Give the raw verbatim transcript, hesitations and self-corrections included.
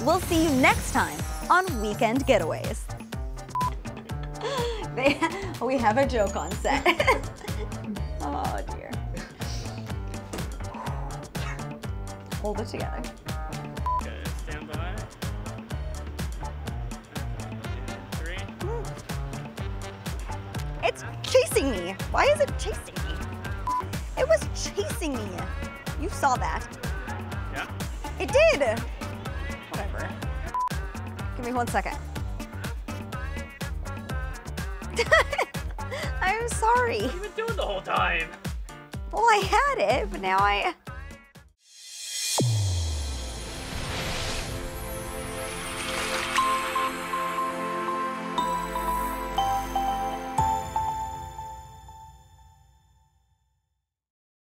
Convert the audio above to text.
We'll see you next time on Weekend Getaways. They, we have a joke on set. Oh dear. Hold it together. Okay, stand by. Three. It's chasing me. Why is it chasing me? It was chasing me. You saw that. Yeah. It did. Whatever. Give me one second. I'm sorry. What have you been doing the whole time? Well, I had it, but now I...